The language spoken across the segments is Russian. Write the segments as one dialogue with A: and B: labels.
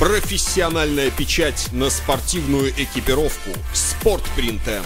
A: Профессиональная печать на спортивную экипировку. Спортпринт М.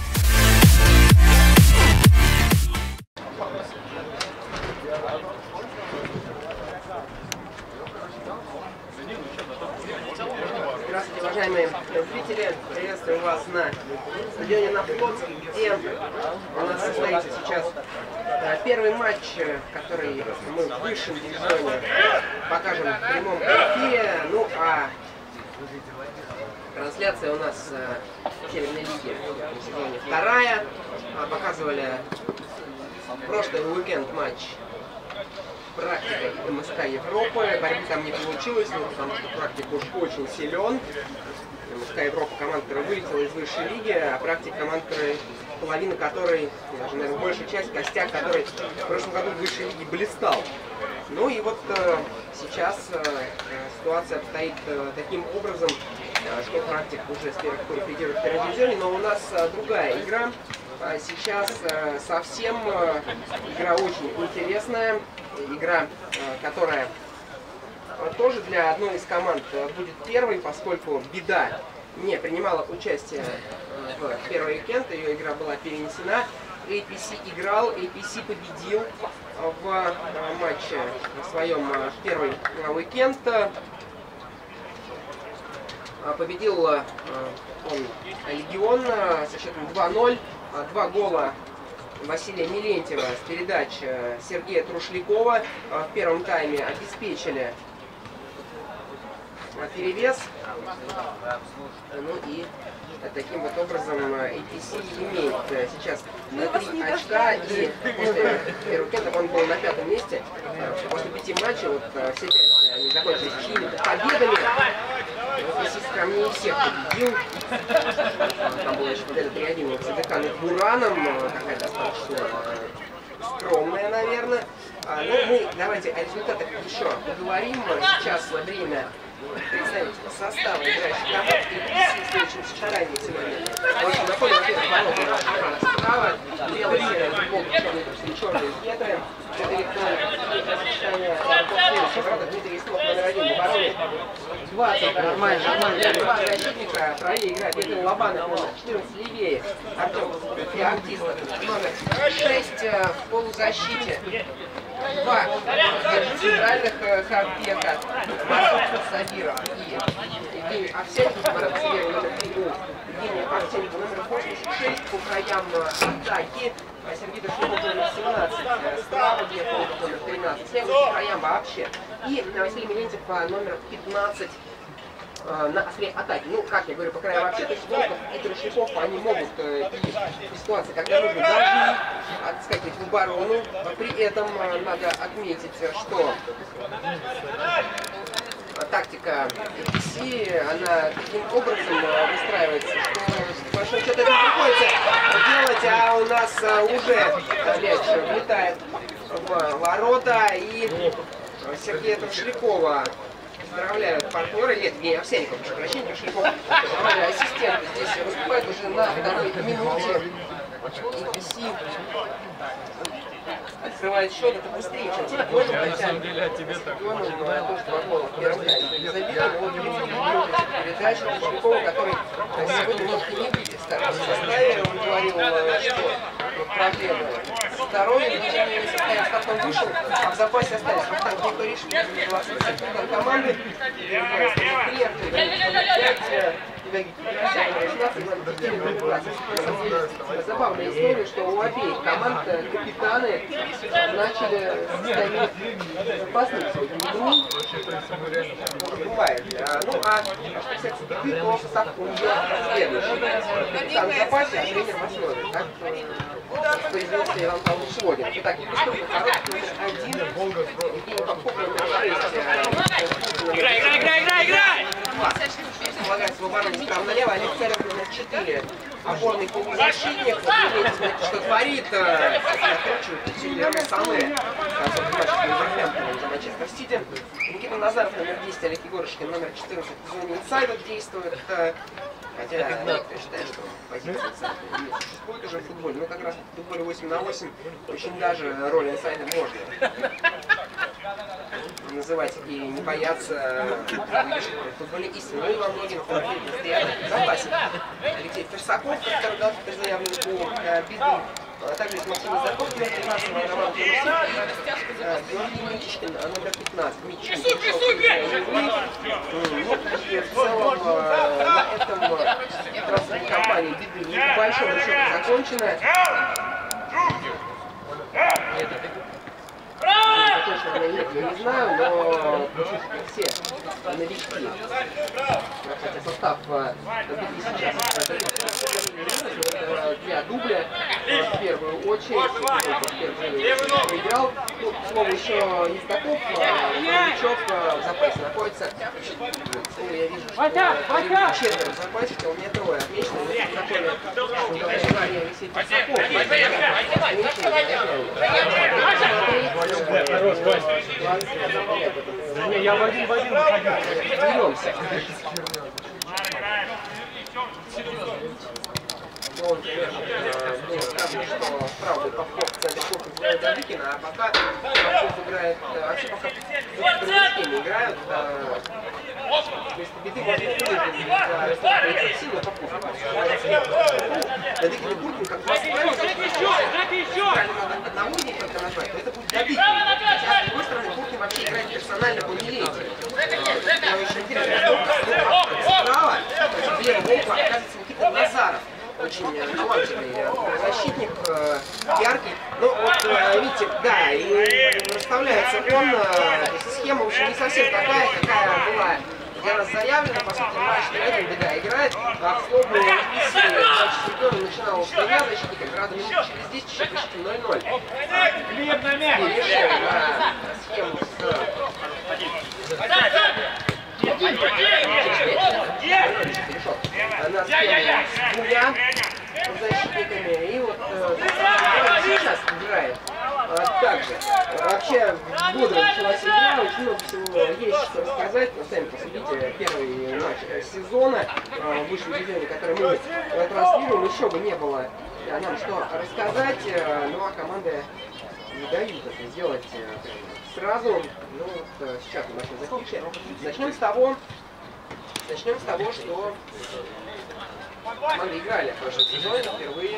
B: Здравствуйте, уважаемые зрители! Приветствую вас на стадионе на Флотске, где у нас состоится сейчас первый матч, который мы в высшем дивизионе покажем в прямом эфире. Ну а трансляция у нас в Северной лиге в сезоне вторая. Показывали прошлый уикенд матч практика МСК Европы. Борьбы там не получилось, потому что практик уж очень силен. МСК Европа команда, которая вылетела из высшей лиги, а практик команда, половина которой, даже, наверное, большая часть, костяк, который в прошлом году в высшей лиге блистал. Ну и вот сейчас ситуация обстоит таким образом, что практик уже с первых туров лидирует в первом дивизионе, но у нас другая игра. Сейчас совсем игра очень интересная, игра, которая тоже для одной из команд будет первой, поскольку Беда не принимала участие в первый уикенд, ее игра была перенесена. APC играл, APC победил в матче в своем первый уикенд. Победил он Легион со счетом 2-0. 2 гола Василия Милентьева с передач Сергея Трушлякова в первом тайме обеспечили перевес. Ну и таким вот образом APC имеет сейчас 3 очка, и после первого уикенда он был на 5-м месте. После 5 матчей вот все 5 они закончились чьими-то победами. Ко мне всех победил. Там была еще победа 3-1 над ЦДК над Бураном, такая достаточно скромная, наверное. Ну, мы давайте о результатах еще поговорим. Сейчас время представить состав играющих команд и в следующем сочетании сегодня. В общем, на поле, во-первых, ворот справа, белый серый футбол, черные ветры. Это электронное сочетание ворота Дмитрий Истов, номер 1 в обороне. 20, нормально. 2 защитника, правее играет Игорь Лобанов, номер 14 левее. Артем Феоктистов, номер 6 в полузащите. 2 центральных хавбека, Марат Сабиров и Евгений Овсянников, Марат Сабиров номер 3, Евгений Овсянников номер 86 по краям атаки, Сергей Трушляков номер 17, справа Гефолов номер 13, слева по краям вообще, и Василий Милентьев номер 15 на острие атаки. Ну, как я говорю, по краю вообще, то есть Волков и Трушляков, они могут и в ситуации, когда нужно, должны отскакивать в оборону. При этом надо отметить, что тактика APC, она таким образом выстраивается, что по большому счету это не приходится делать, а у нас уже мяч влетает в ворота, и Сергея Трушлякова поздравляют партнеры, не Овсянников, прошу прощения, Трушляков, ассистент здесь выступает уже на второй минуте. APC открывает счет, это быстрее, чем Стадионом, хотя Стадионом тоже 2 гола в первом тайме забили, но вот передача Трушлякова, который сегодня немножко не выйдет в старом составе, он говорил, что проблемы со здоровьем, в составе он вышел, а в запасе остались Вахтанг Никоришвили, 27 капитан команды, 5 забавная история, что у обеих команд капитаны начали ставить запасницу игру. Бывает. Ну а что касается Беды, то состав у нее следующий. Капитан в запасе, а тренер в основе. Так распорядился Иван Павлович Логин. Итак, Песков, короткий номер 1, Евгений Попков номер 6. Играй! Полагается в обороне справа налево, Олег Царев номер 4. Опорный полузащитник. Видите, что творит. Накручивает Сильвер Самэ. За Манчестер Сити. Никита Назаров номер 10, Олег Егорушкин номер 14 в зоне инсайдов действует. Хотя я считаю, что позиция инсайда не существует уже в футболе. Но как раз в футболе 8 на 8 очень даже роль инсайда можно называть и не бояться футбольной истины. Ну и во многих постоянно в запасе. Алексей Ферсаков, который дал заявленный по Биду. Также есть Максим Заков, номер 13, Роман Георгий Мичкин, номер 15. Мичкин пришел в целом на этом трансферной кампании Биды в большом счете закончена. Точно она нет, я не знаю, но все новички. Хотя состав Биды сейчас для дубля в первую очередь. Проиграл. Ну, к слову, еще Ездаков, новичок в запасе находится. Ну, я вижу, что четверо в запасе, у меня трое отмечено. Алексей Ферсаков.
C: Хорош, Вань. Не, я в один выходил.
B: Вернемся. Он, конечно, было сказано, что правда Попов в центре корпуса играет Давыкина, а пока Попов играет, вообще пока в другой играют, вместо Биды можно выйти сильно Попов. Давыкин и Буркин, как два правильно одного не только назвать, но это будет Давыкин. Хотя, с другой стороны, Буркин вообще играет персонально по милейте. Очень интересно, справа, влево Волка оказывается Никита Назаров. Очень талантливый защитник, яркий. Ну вот, видите, да, и расставляется он, схема, в общем, не совсем такая, какая была для нас заявлена. По сути, матч на этом Беда играет, а в словную чемпиона начинал с тремя защитниками, правда, минут через 10 еще почти 0-0. И решил на схему с... На схему с двумя защитниками, и вот сейчас играет также. Вообще бодро началась игра, очень много всего есть что рассказать, но сами посмотрите первый матч сезона в высшем дивизионе, который мы транслируем, еще бы не было нам что рассказать, ну а команды не дают это сделать сразу. Ну вот сейчас мы начнем затишье. Начнем с того, что команды играли в прошлом сезоне впервые.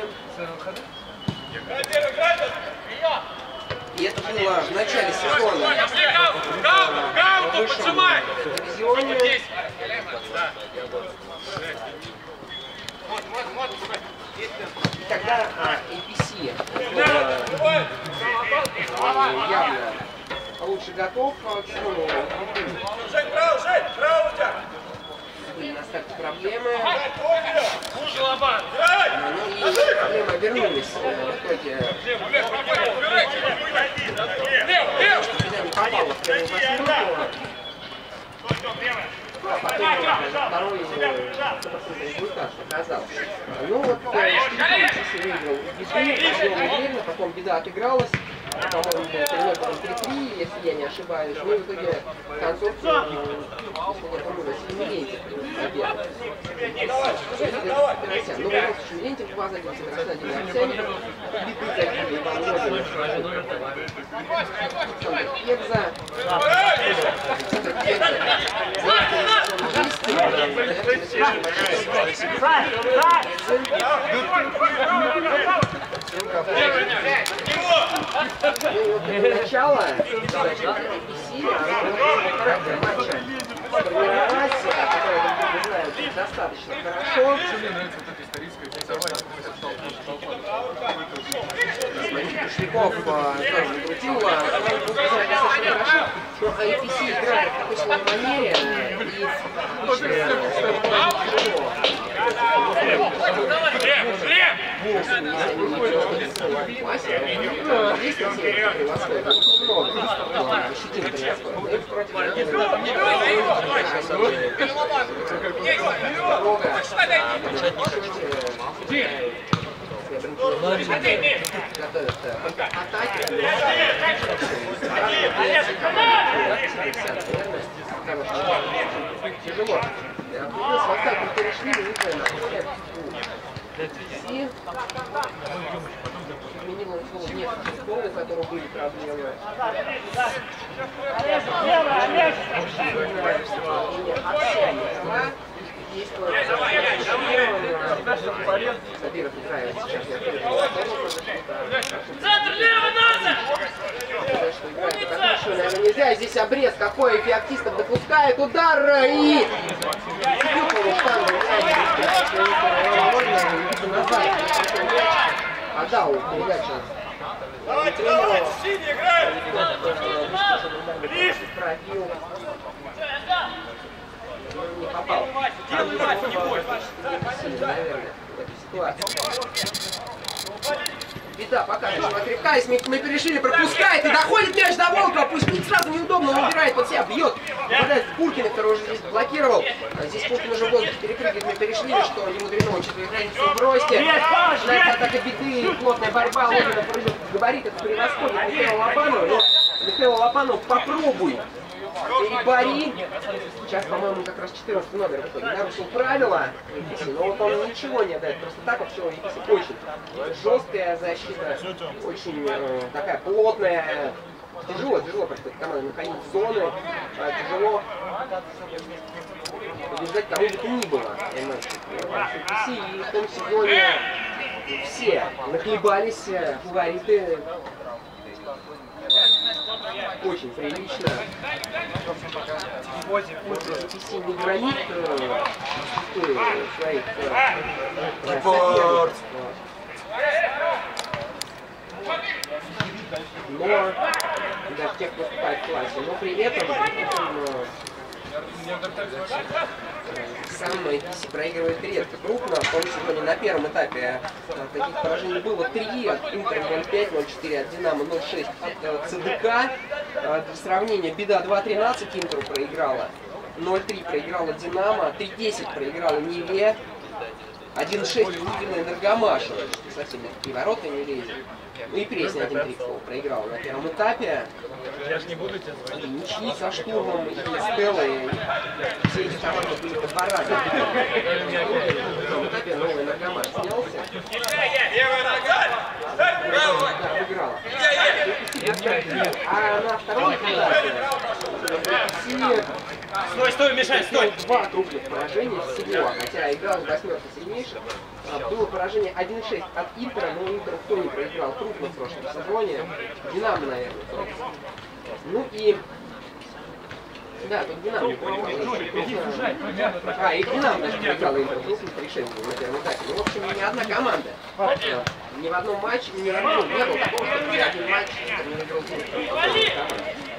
B: И это было в начале сезона в высшем дивизионе. И тогда APC явно лучше готов к сезону. Были на старте проблемы. Ну и проблемы обернулись в итоге. Беда не попала в первую восьмерку. А потом второй результат оказался. Ну вот, выиграл Беды, потом Беда отыгралась. По-моему, было 3-3, если я не ошибаюсь. Ну и в итоге концовку, если я помню, Семилентьев победа. Ну, вот Семилентьев 2-1, Сокрашин 1-7. Биты забили Иван Лозин. Александр Кекза. Начало, характер матча сформировать, который, как вы знаете, достаточно хорошо. Шляков тоже накрутил, достаточно хорошо, но APC играет в такой своей манере тяжело. В атаку перешли, на поле. Изменил он слово нет, у которого были проблемы.
D: Центр, лево, назад!
B: Наверное, нельзя. Здесь обрез. Какой Феоктистов допускает удар и... Отдал передачу.
D: Давайте, давайте, синий играем!
B: Пробил. Не попал.
D: Делай мать, не бойся!
B: Наверное, в этой ситуации. Беда, покажешь, отрекаясь, мы перешли, пропускает и доходит мяч до Волкова, пусть тут сразу неудобно, он убирает под себя, бьет. Попадает в Пулькина, который уже здесь блокировал. А здесь Пулькин уже в воздухе перепрыгивает, мы перешли, что не мудрено, учитывая границу в росте. Начинается атака Беды, плотная борьба, Логинов прыгает в габарит, это превосходит Михаила Лопанова, но Михаил Лопанов попробуй. Перебори. Сейчас, по-моему, как раз 14 номер нарушил правила, но вот он ничего не отдает. Просто так вообще очень жесткая защита, очень такая плотная. Тяжело происходит команда находить зоны, тяжело побеждать кому бы то ни было. И в том сезоне все нахлебались, фавориты. Очень прилично. Не гранит своих соперников. Но даже тех, кто выступает в классе. Но при этом сам IPC проигрывает редко, крупно. В том сезоне на первом этапе таких поражений было 3. От Интер 0-5, 0-4, от Динамо 0-6, от ЦДК. Для сравнения, Беда 2-13 Интеру проиграла, 0-3 проиграла Динамо, 3-10 проиграла Неве, 1-6 выиграла Энергомашу. Совсем и ворота не лезет. Ну и Пресня 1-3 проиграла на первом этапе.
C: Я ж не буду тебя звать.
B: И ничьи со Штурмом, и Стеллой. Все эти команды были по 2 раза. На первом этапе новый Энергомаш снялся. Да, выиграла. А на втором этапе
D: Стой, мешай, стой!
B: 2 крупных поражения всего, хотя играл в 8-й сильнейших. Было поражение 1-6 от Интера, но Интеру кто не проиграл крупно в прошлом сезоне. Динамо, наверное. Ну и... Да, тут Динамо не проиграл. И Динамо даже проиграл Интеру крупно с решением на первом этапе. Ну, в общем, ни одна команда. Ни в одном матче, ни в одном не было такого, что ни один матч не выиграл Интер.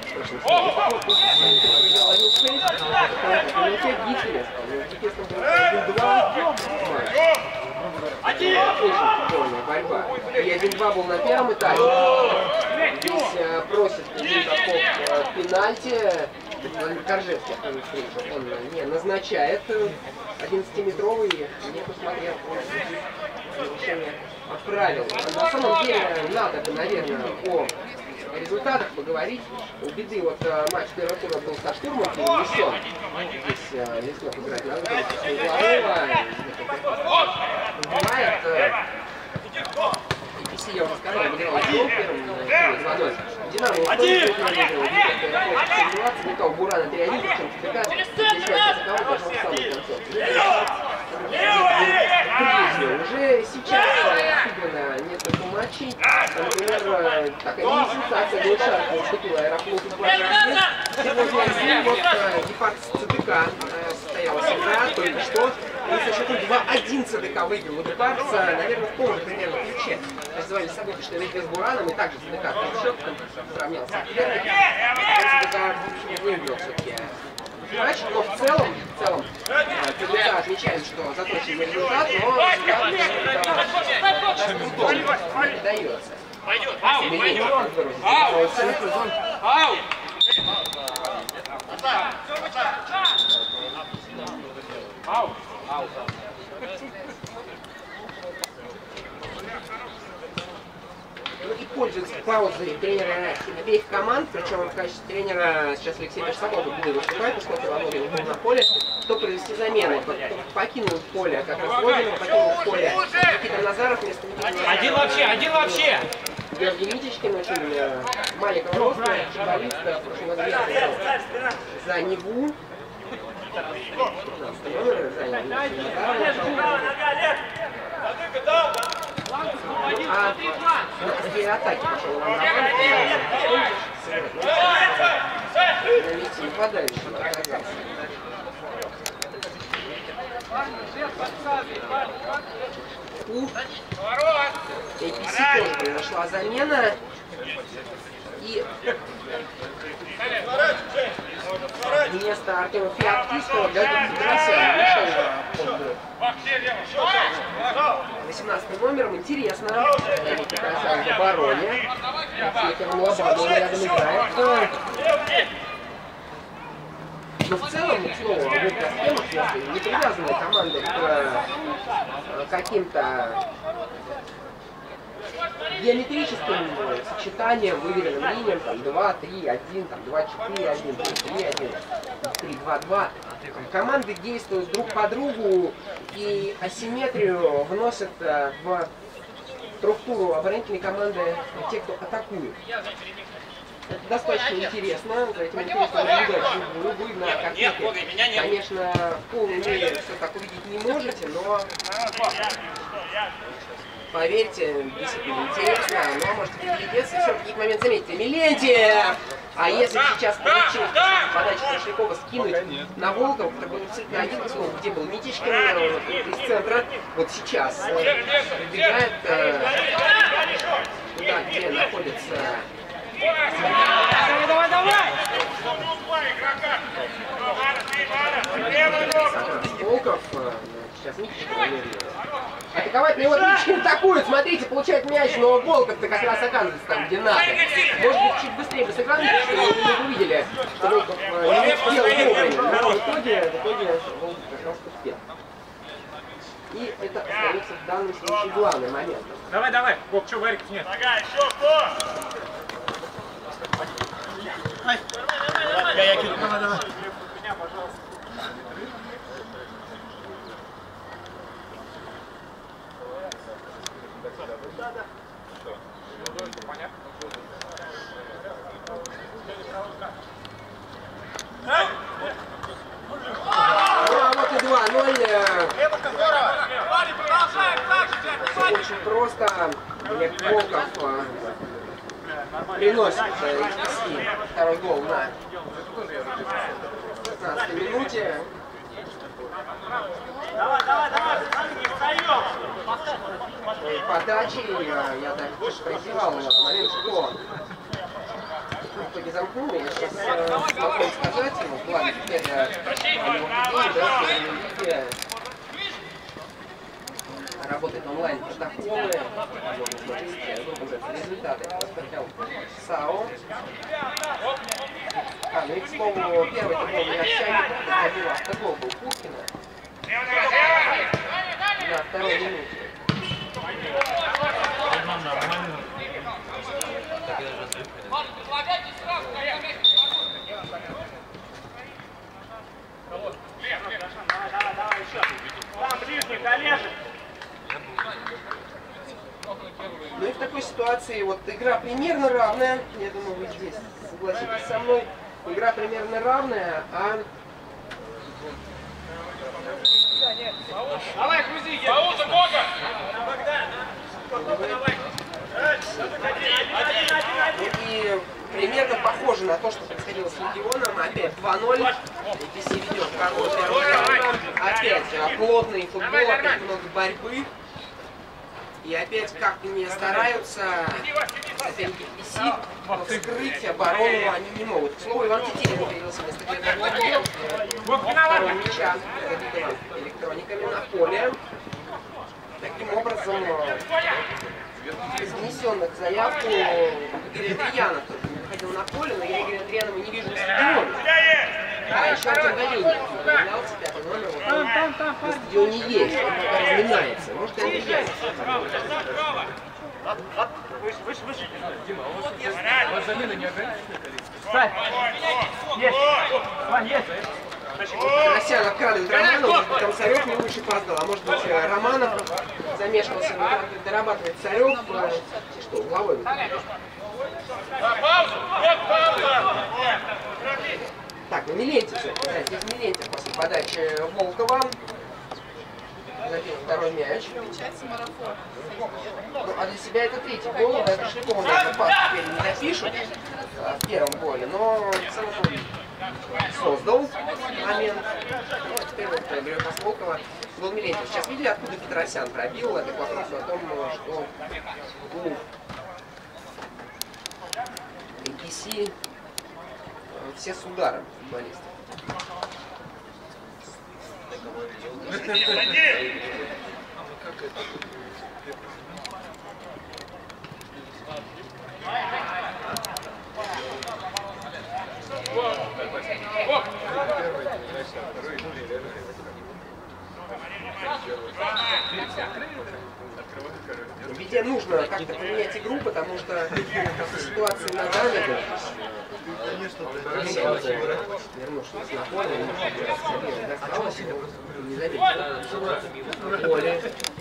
B: Очень борьба. И 1-2 был на первом этапе. Здесь просит Лизаков пенальти. Коржевский, он не назначает. 11-метровый не посмотрел. Решение отправил. На самом деле надо бы, наверное, о результатах поговорить. У Беды вот матч первого тура был со Штурмом перенесен. Здесь не смог играть на выходе Бывает. IPC, я уже сказал, выиграл первым 2-0. Динамо выиграл Бурана 3-1, причем ЦДК здесь атаковал даже в самом конце. Уже сейчас сыграно несколько матчей. Например, такая не-сенсация Глушарка уступила Аэрофлоту 2-1. Сегодня вот Гепард с ЦДК состоялась игра только что. И со счетом 2-1 ЦДК выиграл у Гепардса, наверное, в том же примерно ключе. Называли события, что ведь без Бураном, и также ЦДК счет сравнялся. ЦДК выиграл все-таки матч, но в целом ЦДК отмечаем, что заточенный результат, но результат не дается. Ну и пользуется паузой тренера обеих команд, причем в качестве тренера сейчас Алексей Персаков будет выступать, поскольку Володя не был на поле. кто провести замены. Покинул поле, как раз Логинов покинул поле. Никита Назаров вместо Никиты.
D: Один вообще!
B: Георгий Митичкин, очень маленького роста, футболист, в прошлом году играл за Неву. 15 номер занял и атаки пошел на не хватает, что оказался. У APC тоже произошла замена. И вместо Артема Феоктистова для Федерации вышел 18 номером. Интересно. Показал в обороне. Лобаду рядом играет. Но в целом, снова, в этих схемах, если не привязаны команды к каким-то геометрическим сочетаниям, выверенным линиям, там 2, 3, 1, там 2, 4, 1, 3, 1, 3, 2, 2. Команды действуют друг по другу и асимметрию вносят в структуру оборонительной команды те, кто атакует. Это достаточно интересно, за этим интересно наблюдать. Вы на картинке, конечно, в полной мере все так увидеть не можете, но поверьте, действительно интересно, но можете приглядеться и все в каких момент заметите. Милентьев! А если сейчас получилось подачу Прошлякова скинуть на Волков, это был абсолютно один услов, где был Митичкин из центра, вот сейчас прибегает туда, где находится...
D: Давай!
B: Волков, сейчас Митичкин атаковать, но его Митичкин атакует, смотрите, получает мяч, но Волков-то как раз оказывается там, где надо. Может быть, чуть быстрее бы сыграли, что вы не увидели, что Волков не успел вовремя, но в итоге Волков как раз успел. И это остается в данном случае главный момент.
C: Давай, Бог, что, вариков нет?
D: Ага, еще кто?
C: Я кину, давай.
B: А вот и 2-0. Очень просто. Волков приносит второй гол на 15 минуте.
D: Давай, не встаем!
B: Подачи, я так прозевал момент, что никто не замкнул, я сейчас могу сказать, ему в плане теперь работает онлайн протоколы, можно смотреть результаты. Посмотрел САО. Ну и, к слову, первый гол не Овсянников, забил автогол был Пушкина. На второй минуте.
D: Давай еще. Там ближний, коллега.
B: Ну и в такой ситуации вот игра примерно равная. Я думаю, вы здесь согласитесь со мной. Игра примерно равная, а...
D: Давай, грузи, Пауза, Бога!
B: И примерно похоже на то, что происходило с Легионом. Опять 2-0. APC ведет второй первый. Опять плотный футбол, опять много борьбы. И опять как не стараются соперники APC вскрыть оборону они не могут. К слову, Иван Тетерин появился вместо второго мяча, забитого электрониками на поле. Таким образом, из внесенных заявку Игорь Андреянов выходил на поле, но я Игоря Андреянова не вижу на стадионе. А еще Артем Галинин появлялся, пятый номер, вот он на стадионе есть, он пока разминается. Может, и Андреянов.
C: Выше. Дима, у вас замена не ограничена? Ставь! Есть! Вань, есть!
B: Петросян обкрадывает Романова, может быть, там Царев не лучше поздал, а может быть, Романов замешкался, дорабатывает Царев, что, угловой. Так, ну Милентьев все-таки, да, здесь Милентьев после подачи Волкова. Забил второй мяч. Ну, а для себя это третий гол, да, Кошелькова, наверное, пас теперь не запишут в первом голе, но в целом он создал момент. Ну, а теперь вот Григорий Волкова был Милентьев. Сейчас видели, откуда Петросян пробил? Это к вопросу о том, что APC все с ударом футболисты. Ведь нужно как-то поменять игру, потому что ситуация на данный вернувшись на поле, досталось его, не заметил. Поле.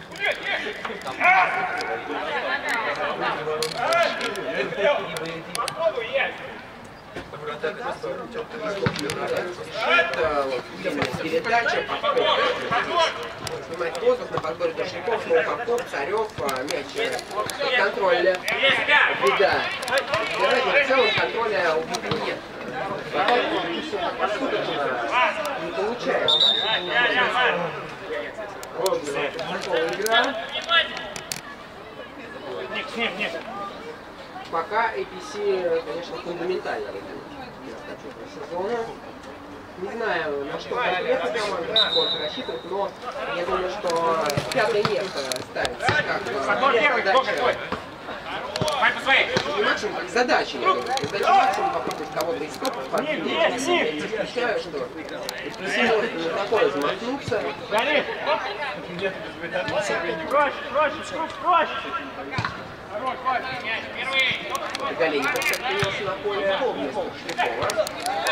B: Передача, снимать воздух на подборе Кошельков, снова Попов, Царев, мяч контроля. Беда. В целом контроля у Биты нет. Не получается. Ровная игра. Пока APC, конечно, фундаментально сезона. Не знаю, на что конкретно команда сколько рассчитывает, но я думаю, что пятое место ставится как задача. Не максимум, как задача, я думаю. Задача максимум попробовать кого-то из топов подвинуть. Я не исключаю, что APC может на такое замахнуться. Галеньков подпинился на поле вместо Шлякова.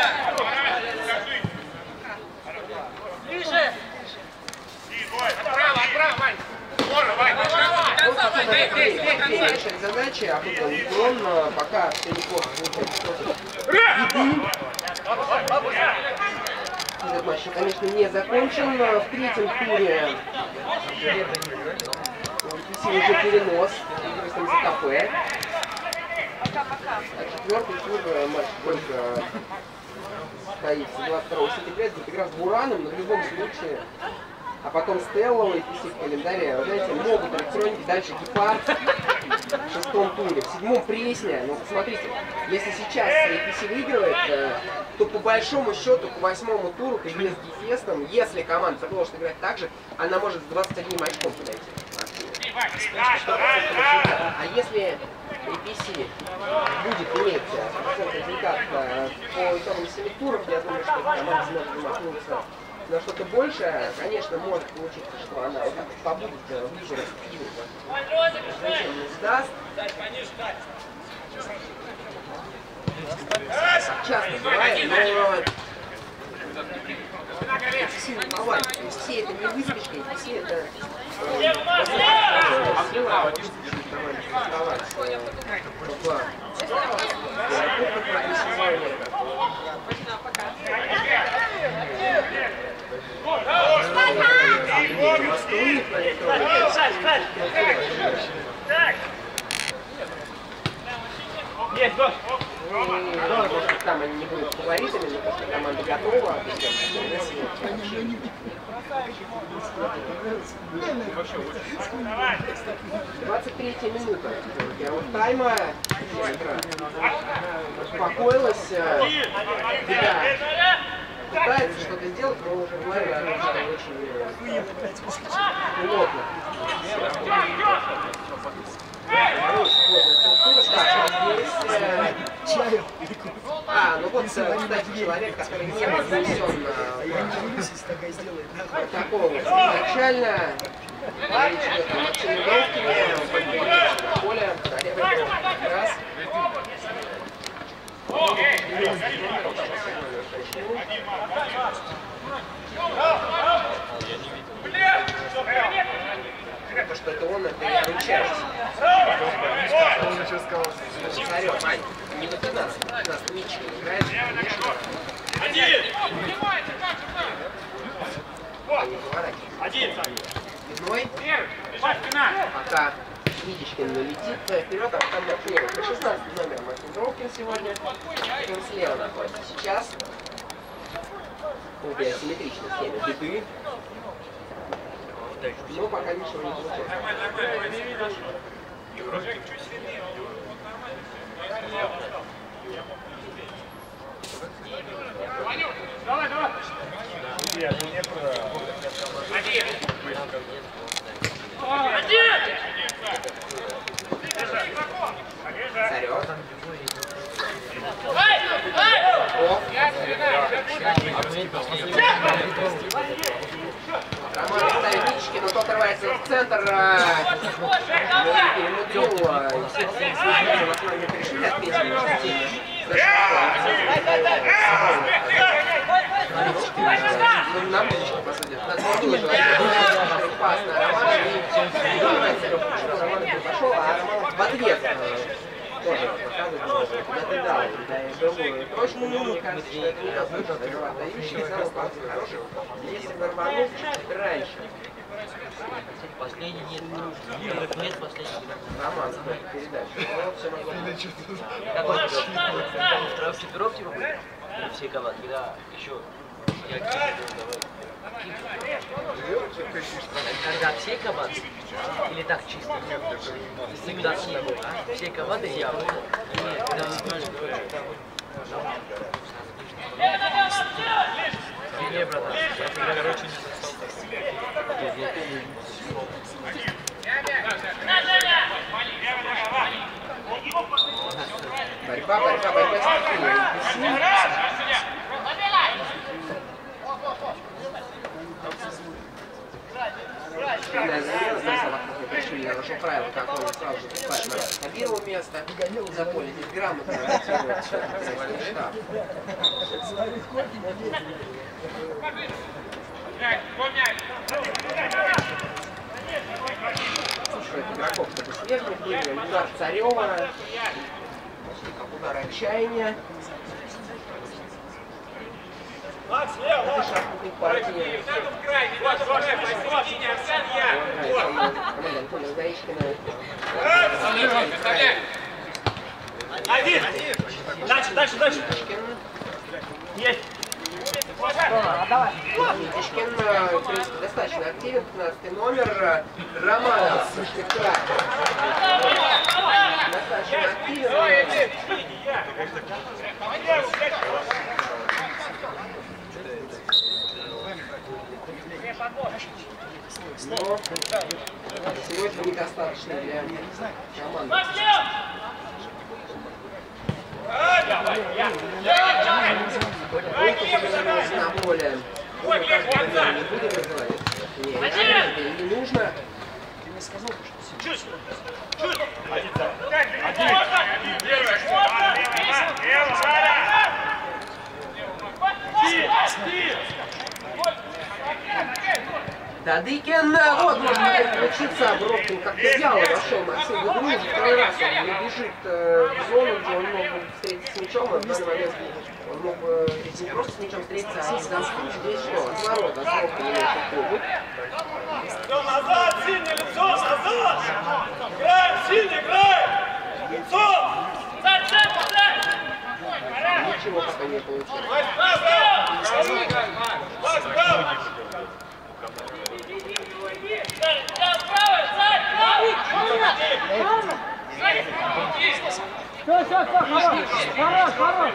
D: Ближе! Отправо, Вань!
B: Решать задачи, а потом он пока Пеников этот матч, конечно, не закончен. В третьем туре уже перенос за КП. А четвертый тур матч только состоится 22 сентября. Игра с Бураном, но в любом случае. А потом Стелла и APC в календаре. Вы знаете, могут электроники, дальше Гепард в шестом туре, в седьмом Пресня. Ну, посмотрите, если сейчас APC выигрывает, то по большому счету к восьмому туру, к с Гефестом, если команда продолжит играть так же, она может с 21 очком подойти. А если APC будет иметь результат по итогам 7 туров, я думаю, что команда сможет замахнуться на что-то большее. Конечно, может получиться, что она вот так побудет ближе к пиву. Зачем не сдаст? Часто бывает, но все это не выскочка, все это сила там они не будут фаворитами, но потому что команда готова. 23-я минута первого тайма. Успокоилась. Беда. Пытается что-то сделать, но уже говорит, что очень плотно. Ну вот, кстати, человек, который не был внесен в протокол изначально, речь идет о Максиме Головкине, он подберется на поле, раз. То, что это он, это я ручаюсь.
C: Он еще сказал.
B: Царев, Ань, не вот у нас мячик играет, конечно.
D: Один.
B: Видной. Пока Митичкин летит вперед, а потом Матвеев. 16 номер Максим Дровкин сегодня. Он слева находится. Сейчас в асимметричной схеме беды. Но пока ничего не получилось.
D: Давай, давай. Один.
B: Царев. Роман ставит Митичкин, но тот рвается в центр. Перешли от песни. Нам Митичкин посадит. Опасно. Роман пошел, а Роман в ответ тоже показывает, куда-то дал, другую точку, но мне кажется, что это не тот выход, отдающий, самый классный, хороший. Если бы рванул чуть раньше.
E: Последний нет. Нет, последний.
B: Роман, смотри, передачу. Все могло быть.
E: Какой второй типа будет? Все команды, когда еще... Когда все команды? Или так чисто? Всегда все команды я не, братан.
B: Борьба с я нашел правило, как он сразу же поступает на Хабирову место и за поле. Здесь грамотно ротирует штаб. Слушай, игроков-то быстрее были. Удар Царева. Как удар отчаяния. Это шахматный партия. Антона Заичкина.
D: Один. Дальше. Есть.
B: Митичкин, в принципе, достаточно активен. 15 номер. Романов. Достаточно активен. Но сегодня недостаточно для команды. На поле. Не будем разговаривать. Не нужно. Ты мне сказал, что
D: Чуть.
B: Дадыкин, вот можно научиться, Бровкин как-то вяло вошел Максим в игру, второй раз он не бежит в зону, где он мог бы встретиться с мячом, а в данный момент он мог бы не просто с мячом встретиться, а с доском. Здесь что? Отворот, Бровкин имеет побуд.
D: Лицо назад, сильное лицо, назад! Играем, сильно играем! Лицо!
B: Ничего пока не получилось.
C: Хорош!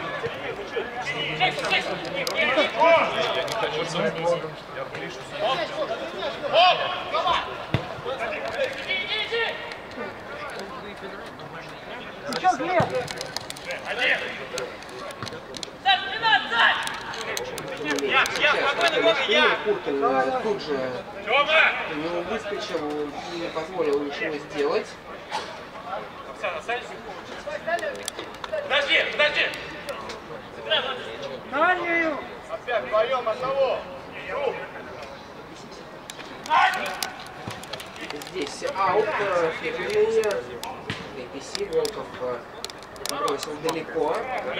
C: Сейчас, Глеб!
B: Куркин тут же не выскочил и не позволил ничего сделать.
D: Подожди!
C: Дальнюю!
D: Опять вдвоем одного!
B: Здесь аут фирменный. APC Волков бросил далеко.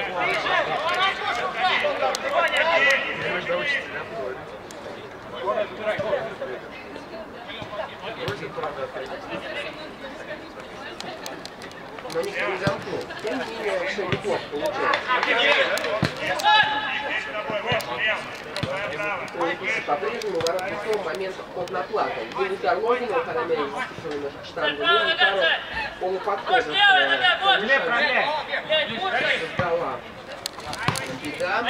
B: Но никто не замкнул. Тем не менее, все неплохо получилось. У APC по-прежнему ворот в моментах под наплатой. Был удар Логинова, когда мяч заступил немножко штангу, но и второй полуподходов создала беда.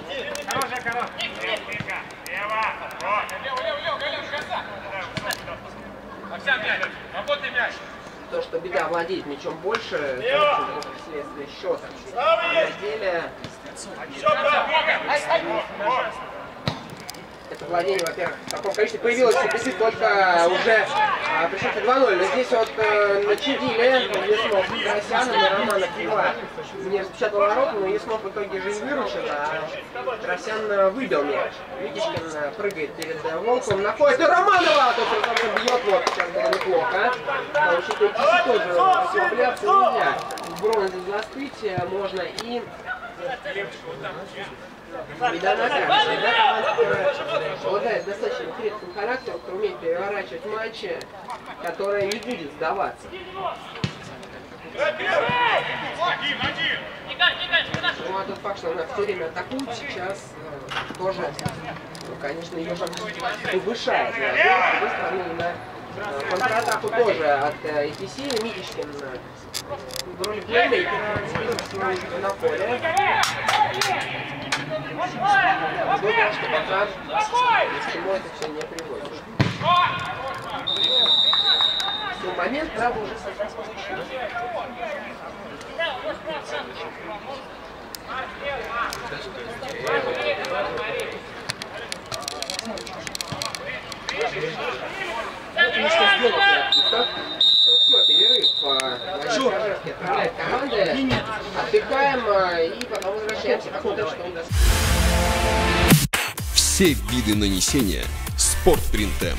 B: То, что беда владеет мячом больше, это следствие счета. На деле это владение, во-первых, в таком количестве появилось в APC только уже при счете 2-0. Но здесь вот начудили Еснов с Тросяном, и Романов его не распечатал ворота, но Еснов в итоге же и выручил, а Тросян выбил мяч. Витечкин прыгает перед Волковым, находит и Романова, тот просто бьет, вот сейчас было неплохо. А учитывая APC тоже расслабляться нельзя. В бронзе застыть можно и... Беда на каждый, да, команда, которая обладает достаточно крепким характером, которая умеет переворачивать матчи, которая не будет сдаваться. Ну а тот факт, что она все время атакует, сейчас тоже, ну, конечно, ее шанс повышает. С другой стороны, на контратаку тоже от APC Митичкин в роли плеймейкера на поле. Думаю, что пока к чему это все не приводит. Но момент, правда, уже сейчас получился. Ну что сделать? Ну все, перерыв. Владимир отправляет команды. Отдыхаем и потом возвращаемся. Посмотрим, что он даст.
A: Все виды нанесения Спортпринт-М.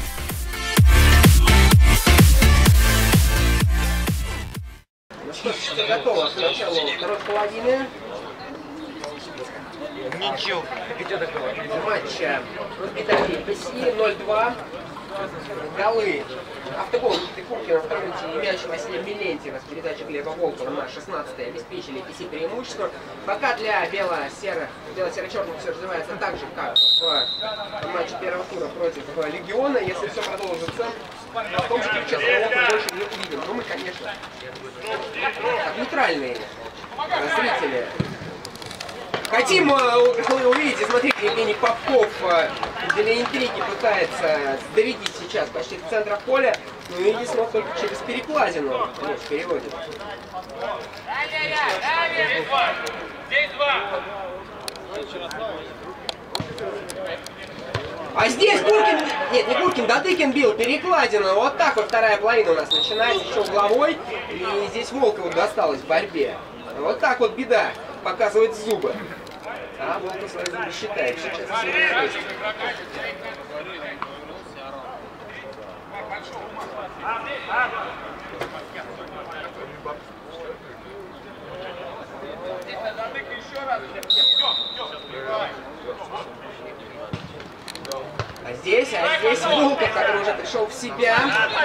B: Ну что, все готово к началу второй половины.
E: Ничего.
B: Матча Воспитателей APC 0-2. Голы. Автогол Никиты Куркина, в втором тиме мяч Василия Милентьева с передачи Глеба Волкова на 16-й обеспечили APC преимущество. Пока для бело-серо-черных все развивается так же, как в матче первого тура против Легиона. Если все продолжится, в том же ключе мы больше не увидим. Но мы, конечно, как нейтральные зрители, хотим увидеть, смотрите, Евгений Попков для интриги пытается зарядить сейчас почти в центр поля, но и смог только через перекладину переводит. А здесь Куркин, нет, не Куркин, Дадыкин бил, перекладину. Вот так вот вторая половина у нас начинается, еще угловой, и здесь Волкову досталось в борьбе. Вот так вот беда, показывает зубы. А Волков свои зубы считает сейчас. А здесь Волков, который уже пришел в себя.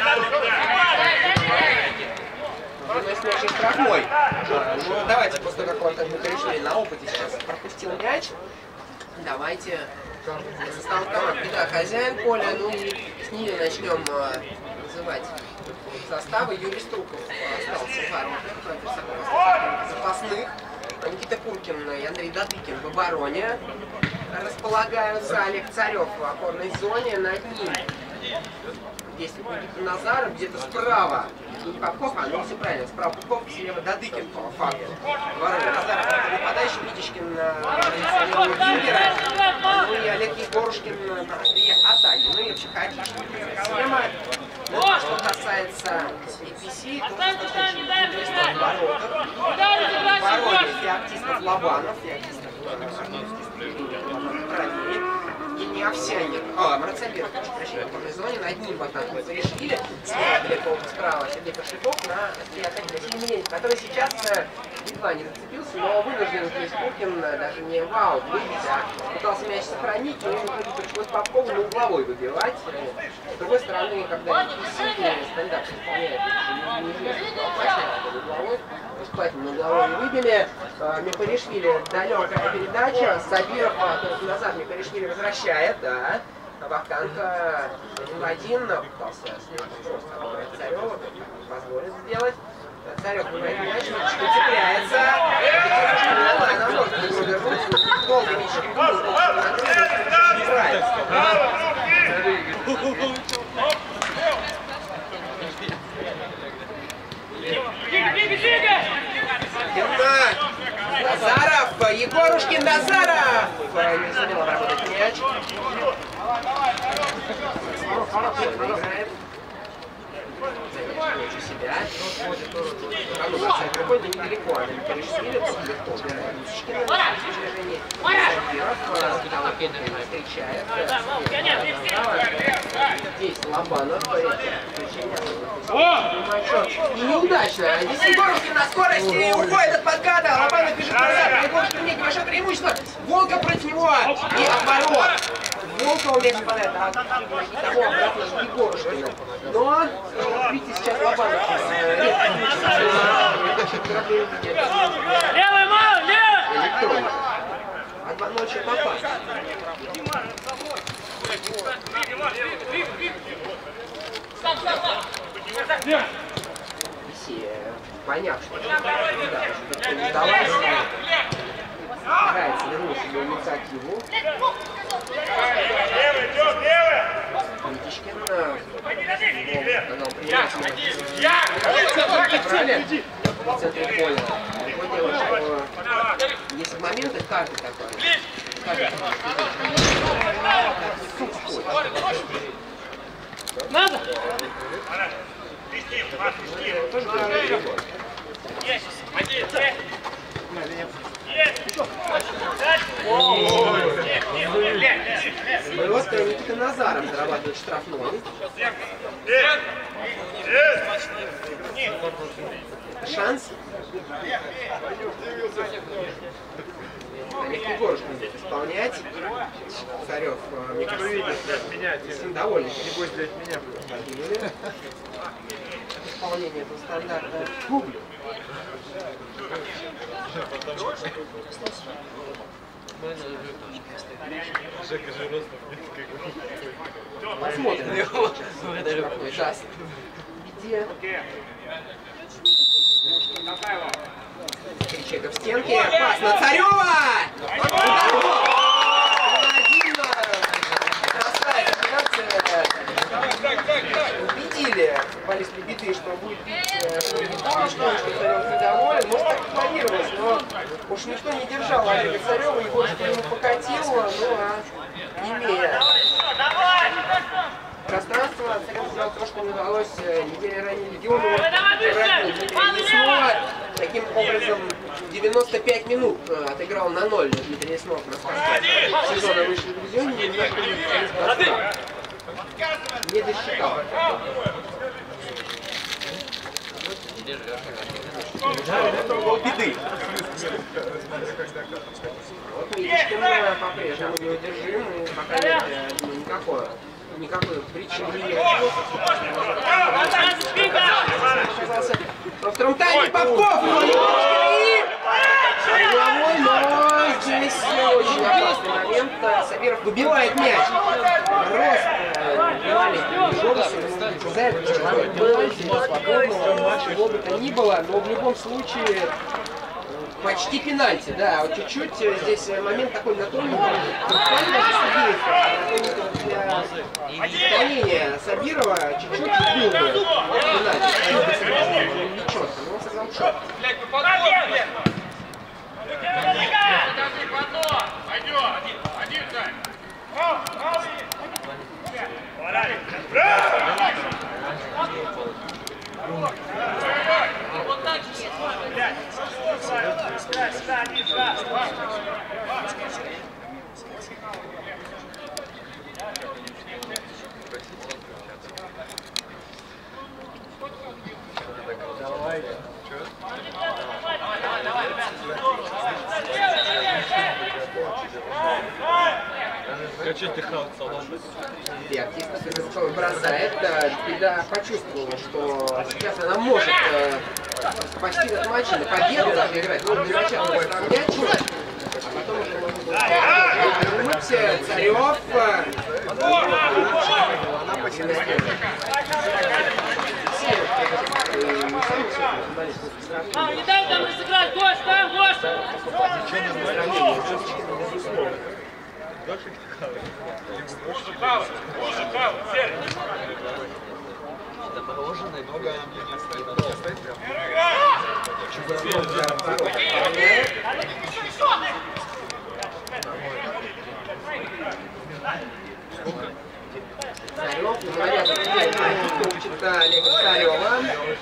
B: Очень штрафной. Ну, давайте, после того, как он так решили на опыте сейчас пропустил мяч, давайте состав команд. Итак, хозяин поля, ну и с ними начнем называть составы. Юрий Струков остался в воротах, запасных. Никита Куркин и Андрей Дадыкин в обороне располагаются. Олег Царев в опорной зоне, над ним действует Никита Назаров, где-то справа. Не Попков, а ну все правильно, справа Попков, слева Дадыкин по факту. Назаров нападающий, Витечкин на Вингера, ну и Олег Егорушкин на острие атаки. Ну и вообще хаотичная схема. Что касается APC, то достаточно в воротах. В вороте феоктистов Лобанов, феоктистов правее. не Овсянник, Марцабиров, прошу прощения, в командной зоне, над ним Богдан Кваришвили, справа Сергей Пашиков на Василий, который сейчас едва не зацепился, но вынужден Криспухин даже не вау выбить, а пытался мяч сохранить, но ему пришлось Попкову на угловой выбивать. С другой стороны, когда сильные стандарты исполняют, неизвестно, опасно, угловой, выступательно на угловой выбили. Михаришвили далекая передача, Сабиров только назад Михаришвили возвращает, да. Вахтанг 1-1, пытался слишком жестко обыграть Царева, позволит сделать. Царев выбирает мяч, цепляется. Она может вернуться, долго мяч Назаров, Егорушкин, Назаров! Не сумел обработать мяч. У себя. Какой-то недалеко, они перешли, легко убирают. Встречает. Здесь Лобанов. И неудачно. Здесь Егорушкин на скорости уходит от подката. Лобанов бежит назад. Егорушкин имеет небольшое преимущество. Волков против него. И оборот. Волков мяч попадает. А того обратно Егорушкина. Но, видите, сейчас Лобанов.
D: Левый мал, левый!
B: А 2-0 счет опасно. Поняв, что не удалось, старается вернуть себе инициативу. Митишкин канал принимает в центре поля. Такое дело, что есть моменты, каждый такой.
D: Надо!
B: Вот Никита Назаров зарабатывает штрафной. Шанс. Олег Егорушкин будет исполнять. Царев, мне кажется, с ним довольны. Исполнение этого стандарта. Посмотрим. Ужасно. Где? Кричека в стенке. Пас на Царева! Убедили футболисты битые, что будет бить Егорушкин, что Царев недоволен. Может, так и планировалось, но уж никто не держал Олега Царева, Егорушкин ему покатил, ну а имея пространство, Царев сделал то, что не удалось недели ранее Легиону. Таким образом, 95 минут отыграл на 0 Дмитрий Яснов на старте сезона высшей дивизионе, не досчитал. Беды. Вот Митишкин по-прежнему неудержим, и пока нет никакой причины. Во втором тайме Попков! Головой, но здесь очень опасный момент. Сабиров выбивает мяч. Рост маленький, Жорусов, за это чего бы то ни было, но в любом случае почти пенальти, да, вот чуть-чуть здесь момент такой на тоненьком, для исполнения Сабирова чуть-чуть был бы пенальти, не четко, но он сыграл четко. И артистка бросает, Беда почувствовала, что сейчас она может спасти этот матч, на победу даже играть. Ну, для начала сравнять, а потом уже можно было вернуть. Царев. Она почти
D: Мам, не дай там разыграть, Гош, там, Гош!
E: Это мороженое, много
B: Царев, учит Олега Царева.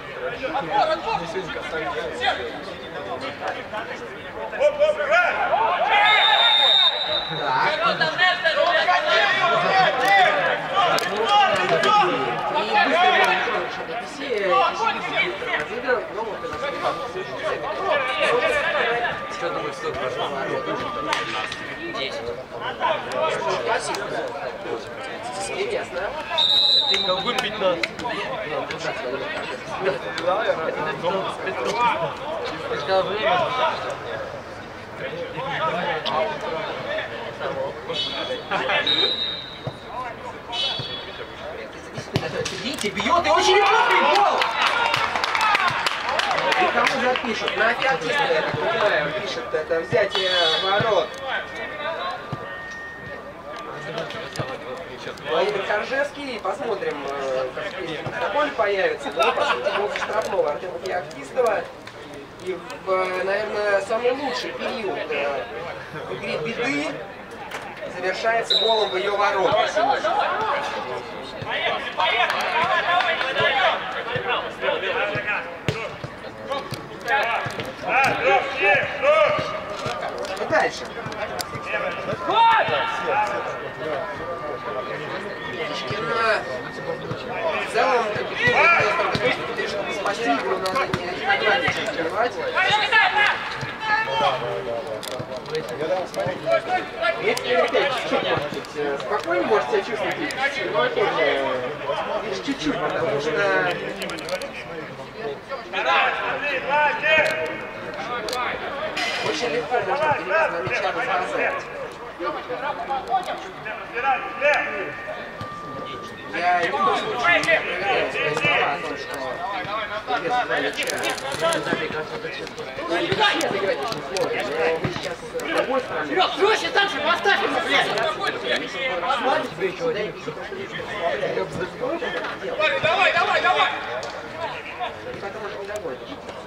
E: Что думаешь, что прошло? 10.
B: Интересно.
E: Ты мог бы 15. Ты сказал время.
B: Видите, бьет и очень неплохой гол! И кому запишут? На фиатиста, я так понимаю, пишет это взятие ворот. Владимир Коржевский, посмотрим, как протоколе появится. Но, по сути, гол штрафного Артема Феоктистова. И, наверное, самый лучший период в игре Беды завершается голом в ее ворота. И дальше. В целом, чтобы спасти игру, надо не одинаково. Если чуть-чуть, спокойно можете себя чувствовать, но опять же, лишь чуть-чуть, потому что... Очень легко можно перевязанного мяча рассказать. Я не в случае не проверяю свои слова о том, что перевязанного мяча. Ну, и нет, играть очень сложно, но вы сейчас с другой стороны...
D: Серег, проще так же, поставь его, блядь!
B: Если он расслабить, вы еще дай видите, что
D: Давай!
B: и потом уже не догонишь.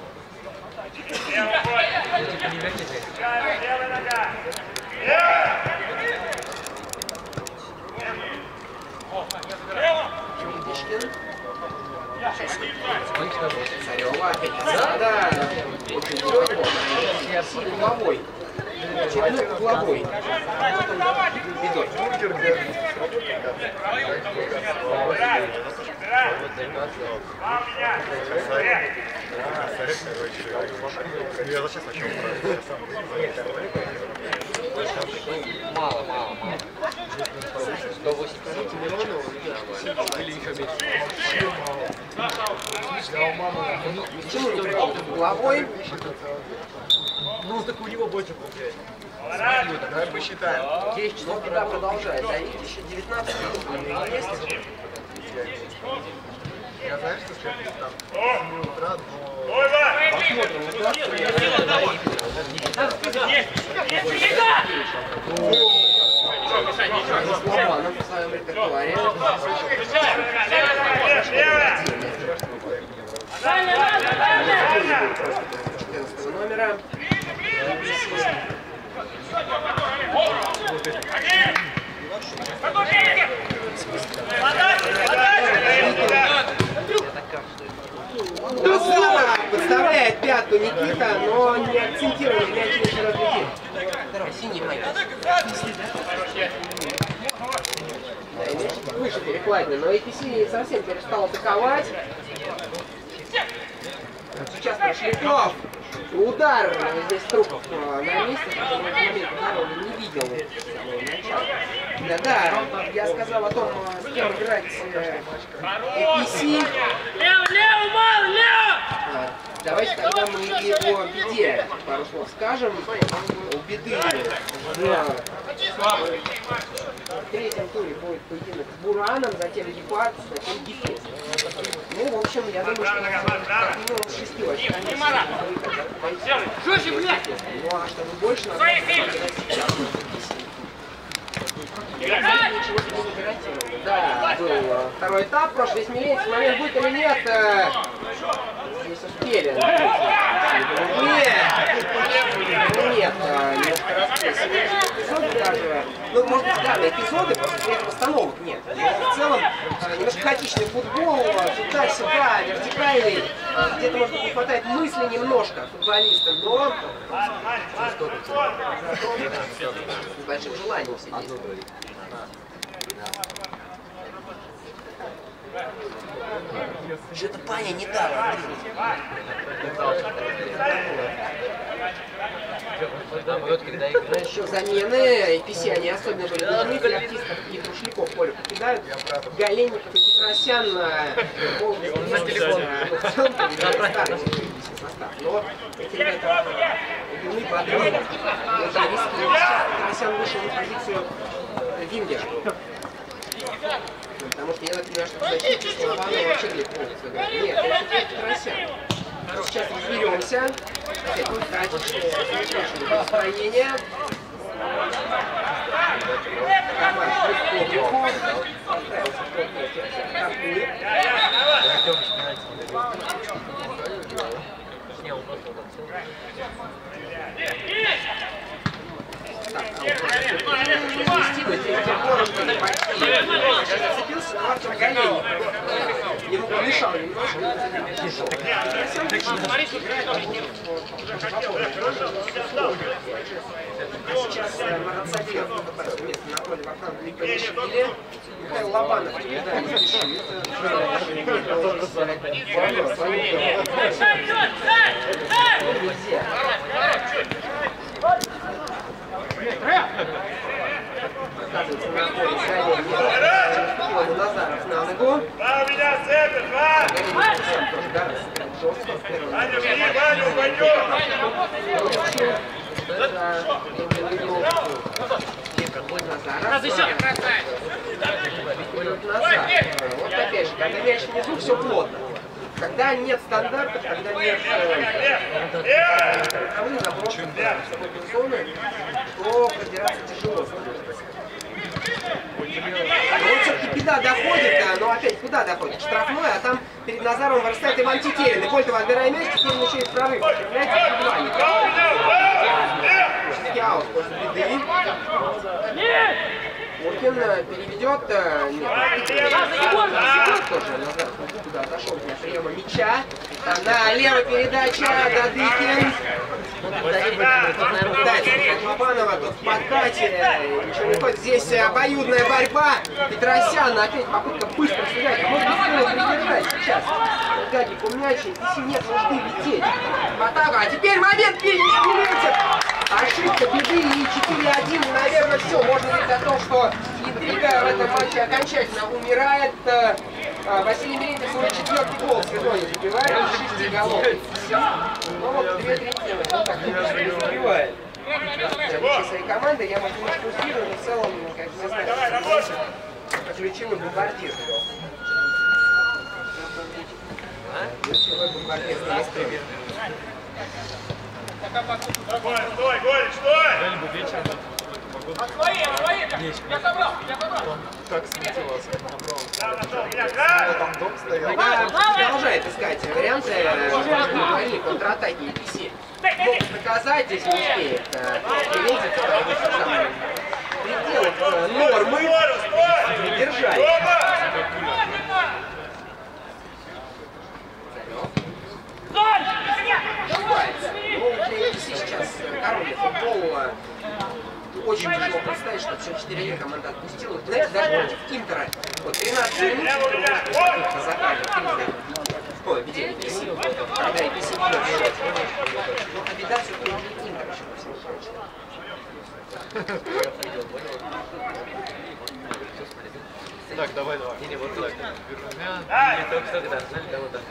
B: Чудишкин. Царева опять да, очень тяжело. Сильный угловой. Очередной угловой. Бедой.
F: Я зачем сначала
E: Мало. 180 миллионов или еще меньше.
B: Почему не приходит угловой?
E: Ну, так у него больше получается.
F: Давай посчитаем.
B: 10 часов Беда продолжает. Давид еще 19 минут у него есть.
F: Я знаю, что сейчас там 7 утра, но...
B: Посмотрим. С Лобаном в своем репертуаре. 14 номера. Подставляет пятку Никита, но не акцентирует мяч не разлетит. Синий мяч. Да, и мяч выше перекладины, но APC совсем перестал атаковать. Сейчас Прошляков. Удар. Здесь Трухов на месте, который он не видел с самого начала. тогда, да. Я сказал о том, с кем играть APC.
D: Лево, мало, лево!
B: Давайте тогда мы и о беде пару слов скажем. У беды в третьем туре будет поединок с Бураном, затем Гепард, затем Гефест. Ну, в общем, я думаю, что как минимум с 6 очками.
D: Жужи, блядь!
B: Ну, а чтобы больше надо играть сейчас. Ничего себе не гарантировано. Да, был второй этап, прошлый весь миллион, момент будет или нет. Здесь успели. Нет, эпизоды даже. Ну, может быть, да, на эпизоды, просто при этом остановок нет. Но в целом, немножко хаотичный футбол, туда-сюда, вертикальный. Где-то, может быть, не хватает мысли немножко футболистам, но с большим желанием все действуют. Что-то Паня не дал, Андрей. Еще замены. APC, они особенно были нужны. Филактистов и Трушляков поле покидают. Галенников и Петросян но эти ребята юны, бодрые. Петросян вышел на позицию вингера. Потому что я так понимаю, что защитник Слободана вообще где-то полностью играет. Нет, это все-таки Петросян. Сейчас разберемся. Опять будет хаотичное настроение. Зацепился на Мартина Галенникова. Ему помешал немножко. Сейчас Марат-Садеев место на поле во Франции не помешали. Михаил Лобанов никуда не спешит. Оказывается, на поле Галенников. Назаров на ногу. Вот опять же, когда мяч внизу, все плотно. Когда нет стандартов, когда нет забросов в зоны, то продираться тяжело становится. Вот все-таки беда доходит, но опять куда доходит? Штрафной, а там перед Назаровым вырастает Иван Тетерин. И Кольтов, отбирая мяч, теперь начинает прорыв. Понимаете, все-таки аут после беды. Муркин переведет. Тоже Назаров туда отошел для приема мяча. На левой передача Дадыкин. Лобанова тут в подкате. Ничего не ходит. Здесь обоюдная борьба. Петросян опять попытка быстро сыграть. А может быть, стоит придержать сейчас. Гагику мяч. Здесь нет нужды лететь. Атака. А теперь момент Милетик. Ошибка беды и 4-1. Наверное, все. Можно говорить о том, что интрига в этом матче окончательно умирает. Василий Милетик свой 4-й гол в сезоне забивает. 6 голов. Ну вот 2 трети. Он так не забивает. Своей команды я могу немножко усилию, но в целом, как не знаю, ключевой бомбардир. Ключевой бомбардир.
F: Стой, Горич, стой!
D: Я собрал!
F: Как светилось, набрал.
B: Там дом стоял. Продолжает искать варианты контратаки APC. Могут наказать, здесь не успеет. Приветить пределов нормы не держать. Ну, для APC сейчас коронный футбол. Очень тяжело представить, что все 4 команда отпустила. Знаете, даже против Интера. Вот 13 минут попытка закрыли. Ой, где APC. Когда APC бьет. Но победа все-таки не Интер еще, по всему прочему.
F: так, давай.
E: Не, вот так. Или только тогда, знаете, да, вот так.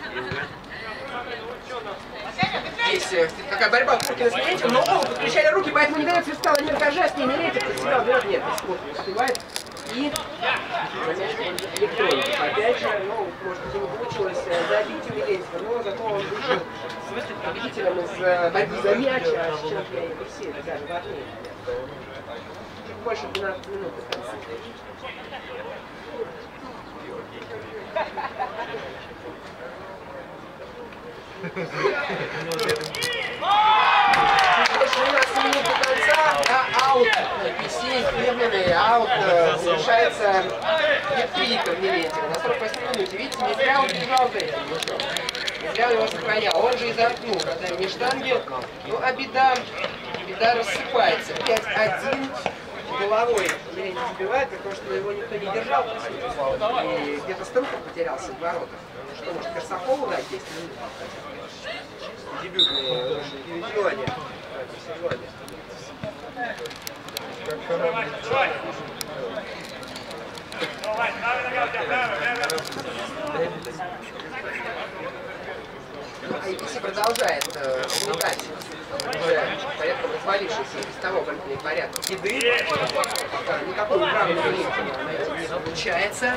B: Здесь такая борьба Куркина с Милентьевым, но оба подключали руки, поэтому не дает свистка Владимир Кожевский. Милентьев под себя берет, нет, не успевает. И электроника. Опять же, ну, может быть, не получилось забить у Милентьева, но зато он вышел победителем из борьбы за мяч, а сейчас для APC это даже важнее. Чуть больше 12 минут до конца. Больше 12 минут до конца, а аут APC, фирменный аут, завершается хит-триком Милентьева. На 48 минуте, видите, не зря он бежал за этим мячом. Не зря он его сохранял. Он же и заткнул, когда не штанги. Ну а беда рассыпается. 5-1. Головой Милентьев забивает, потому что его никто не держал, по сути. И где-то Струхов потерялся в воротах. Что, может, Персакову дать 10 минут? Дебютные в дивизионе. Ну, APC продолжает угнетать уже порядком развалившийся без того гольфный порядок еды. Пока никакой управы найти не получается.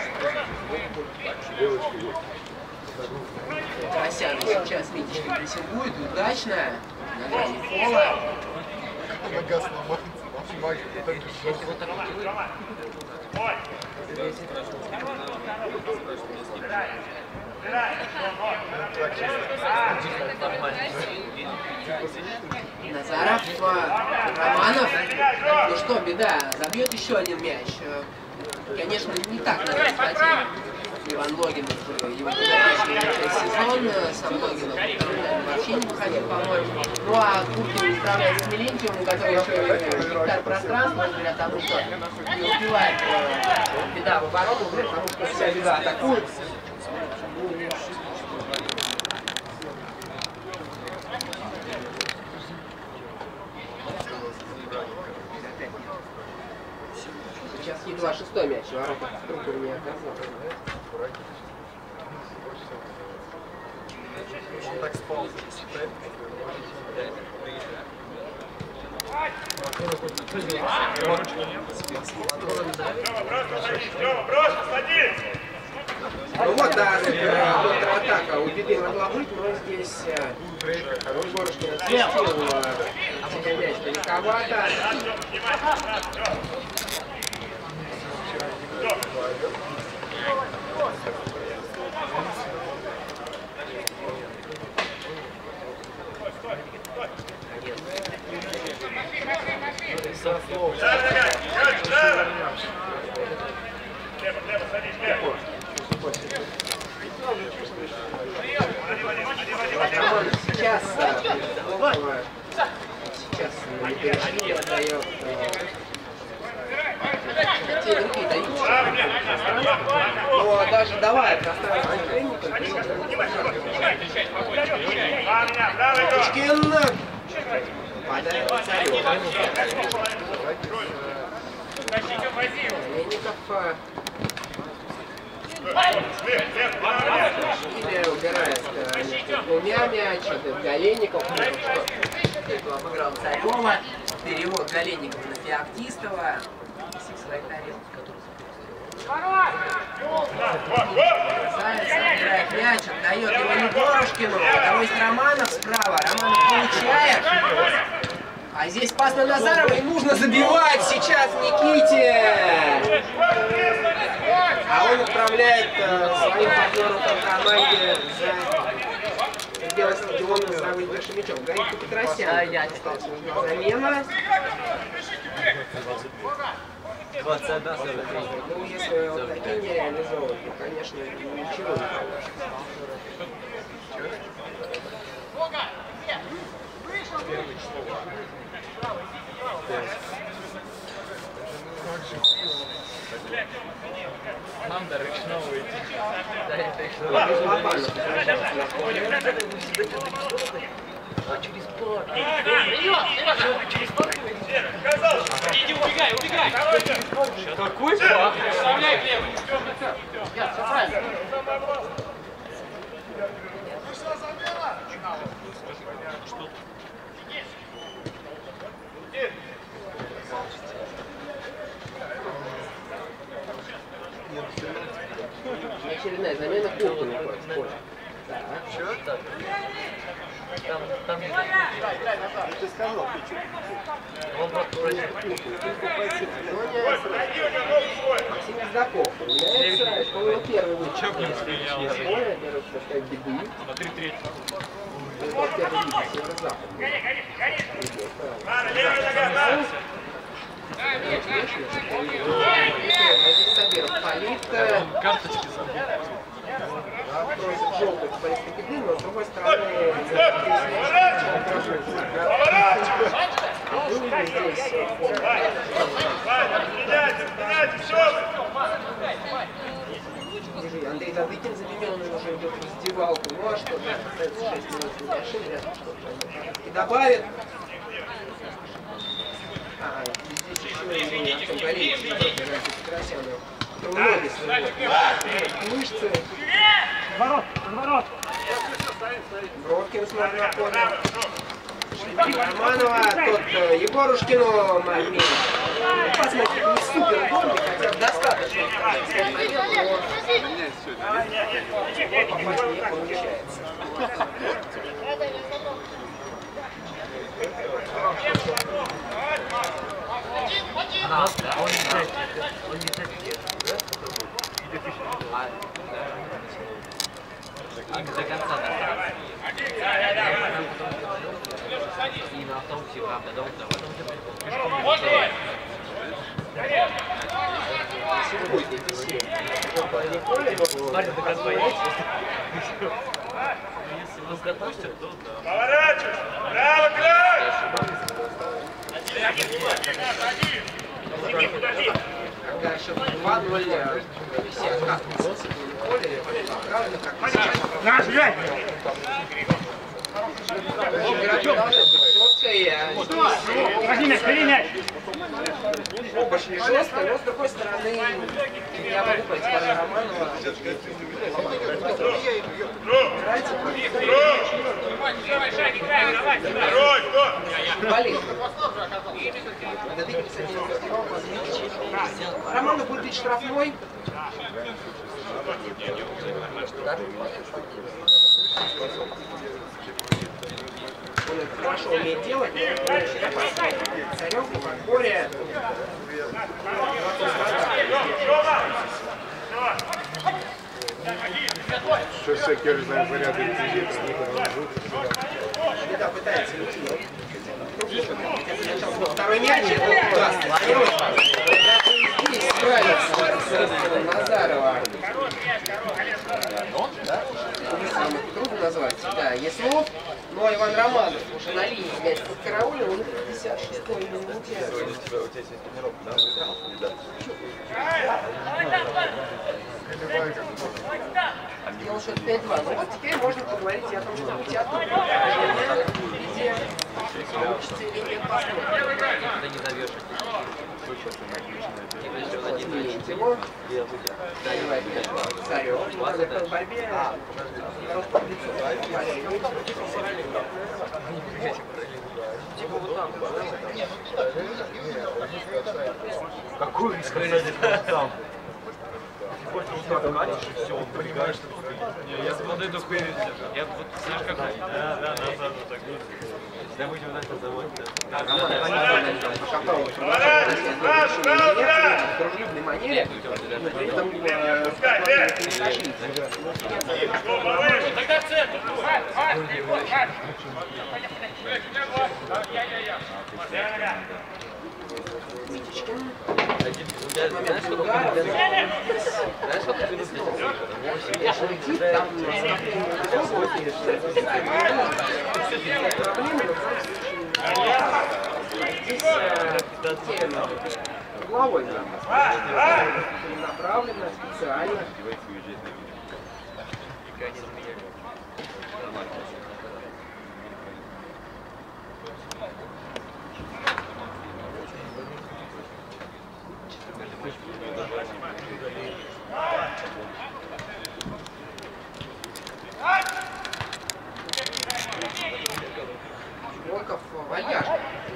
B: Красян сейчас, видите, прессингует удачно. Нога не фола.
F: Нога сломается, ваша магия.
E: Вот так
B: Назаров, Романов. Ну что, беда, забьет еще один мяч. Конечно, не так надо схватить. Иван Логинов, его подопечный начал сезон, сам Логинов вообще не выходил, по-моему. Ну а Куркин справляется с Милентьевым, у которого еще пространство, говорят, там что не успевает беда в оборону, потому что вся беда атакует. Сейчас едва шестой мяч, ворота Струхова не оказался.
F: Он так спал.
D: Просто садись!
B: Ну вот, да, контратака у Беды могла быть, но здесь Егорушкин отпустил мяч далековато. Сейчас отдает те другие дают. Но даже давая пространство Пушкин падает Царев. Леников или убирает двумя мячами. Галенников обыграл Царева. Перевод Галенникова на Феоктистова. Своей тарелки, собирает мяч, отдает его Егорушкину. Там есть Романов справа. Романов получает. А здесь пас на Назарова, и нужно забивать сейчас Никите. А он отправляет своим партнерам по команде за Белый стадион за выигравшим мячом. Гарик Петросян остался, нужна замена.
E: 21
B: Ну, если вот такие не реализовывать, то, конечно, ничего не получится.
E: Нам до ручного идти. Да, это
B: Лопанов.
E: А через парк. Через парк.
D: Иди, убегай, убегай!
E: Какой парк?
D: Оставляй влево!
B: Я, все правильно. Очередная замена куртки находится. Так.
E: Там
F: Ты сказал,
E: он просто просит.
B: Максим Ездаков является, что его первый выпуск. Первый, так сказать, дебют.
C: На 3-3.
B: Это первый выпуск Северо-Запад. Здесь Сабиров палит.
C: Карточки забыл.
B: Просит желтый с повестки дня, но с другой стороны Андрей Давыдин замененный уже идет в раздевалку. Ну а что, остается 6 минут не ошибки, что-то и добавит. Здесь еще и Артем Галеевич, Петросяну. Ноги свои. Мышцы.
C: Разворот!
B: Бровкин смотрит на поле. Романова, тот Егорушкину момент. Посмотрите, не супер гонки, хотя бы достаточно. Попасть не получается.
E: Он не затеет, да? Им до конца достаточно. И на автобусе, правда, до утра. Потом уже пешком. Парень до конца есть. Если вас допустят, то да.
D: Поворачивай! Право, край!
B: Когда еще 2-0 все откатываются в поле, правильно, как сейчас.
C: Наш, Жень! Возьми мяч, бери мяч!
B: Оба шли жестко, но с другой стороны я могу пойти на Романова. Болит. Романов будет бить штрафной. Он это хорошо умеет делать, Царев в подборе.
F: Что всякие разные заряды двигаются,
B: Да, пытается уйти. Второй мяч, это даст. Здесь справится с Назарова. Трудно назвать. Да, Еслов, но Иван Романов уже на линии мяч под караулем, у них 56-й минуте.
F: У тебя есть тренировка, да?
B: Делал счет 5-2. Ну вот теперь можно поговорить и о том, что уйти от получится или нет, посмотрим.
E: Да не завершить.
B: Тимур. Царев. В борьбе. Типа вот там.
C: Какой риск там? Все, он понимает, что не, я подойду вперед. Я вот, знаешь, как... Да, назад вот так. Да будем на это заводить.
B: В дружелюбной манере, но при этом
D: Тогда центр!
B: Митичкин.
E: Знаешь, сколько минут здесь?
B: Там угловой направленно, специально. Волков вальяжно.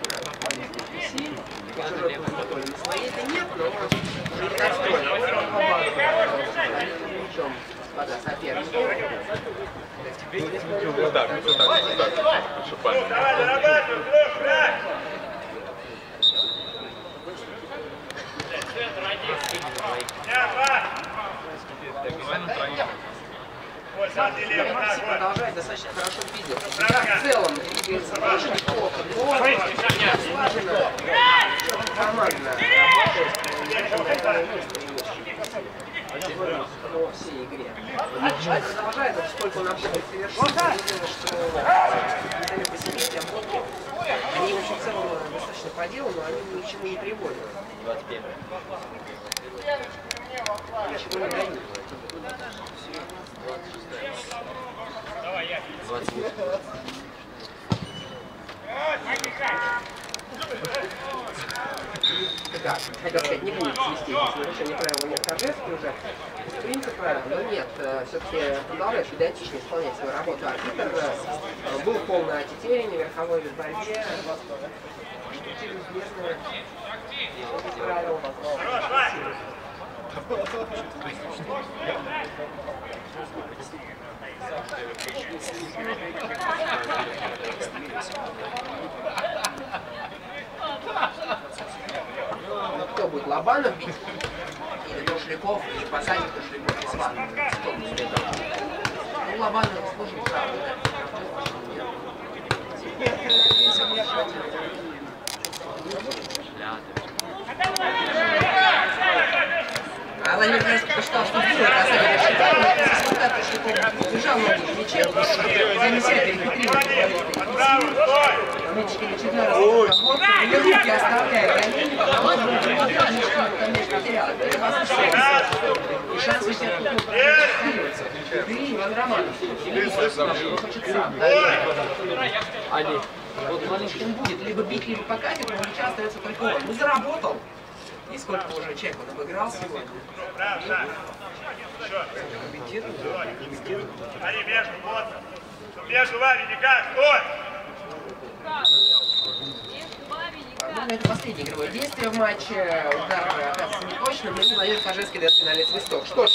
B: Своей-то нет, но уже не настроен. Причем, господа соперники.
F: Так, чтобы понять.
D: Давай, зарабатывай, Леша, играй! Ой, сзади лево, так, вот.
B: Продолжает достаточно хорошо двигаться. В целом, двигается тоже неплохо, но слаженно, командно по всей игре. Продолжает, сколько он общается совершенно, видно, что сами по себе эти обмотки, они очень в целом достаточно по делу, но они ни к чему не приводят.
E: 25.
B: Ничего не дают.
E: 28.
B: Да, хотел сказать, не будет свести здесь нарушение правил нет торжества уже. В принципе, но нет, все-таки продолжает педантично исполнять свою работу арбитр. Был полное отетерение, верховой борьбе. Через бездны правил. Кто будет Лобанов бить? Или Тушляков, и посадит Тушляков и Сван? Кто будет это? Ну, Лобанов служит правду, А Владимир Красный посчитал, что было касание Тушлякова, результат Тушляков бежал на мяче, занеся перехитрил. Мячики начинают работать, ее руки оставляют, они конечно, теряют. И шанс выйти оттуда остается. Ты, Иван Романов, он хочет сам.
E: Они.
B: Вот Малышкин будет либо бить, либо покатить, но сейчас остается только он. Ну, заработал. И сколько уже человек он обыграл сегодня.
D: Они между плотно. Между вами никак, стой!
B: Ну, это последнее игровое действие в матче. Удар оказывается неточным, но не Владимир Кожевский дает финальный свисток. Что ж,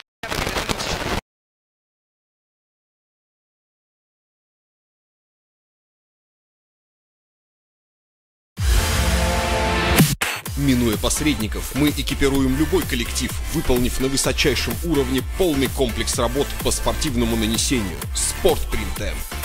A: Минуя посредников, мы экипируем любой коллектив, выполнив на высочайшем уровне полный комплекс работ по спортивному нанесению. Спортпринт М.